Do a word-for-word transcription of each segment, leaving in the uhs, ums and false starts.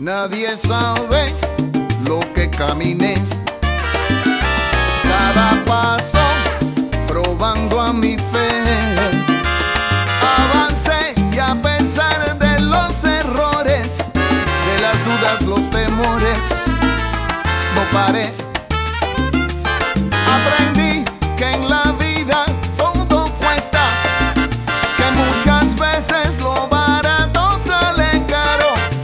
Nadie sabe lo que caminé, cada paso probando a mi fe. Avancé y a pesar de los errores, de las dudas, los temores, no paré. Aprendí que en la vida todo cuesta, que muchas veces lo barato sale caro.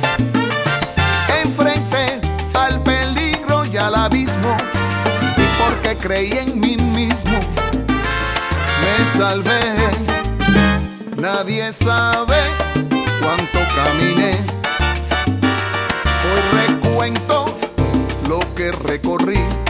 Enfrenté al peligro y al abismo, y porque creí en mí mismo me salvé. Nadie sabe cuánto caminé, hoy recuento lo que recorrí.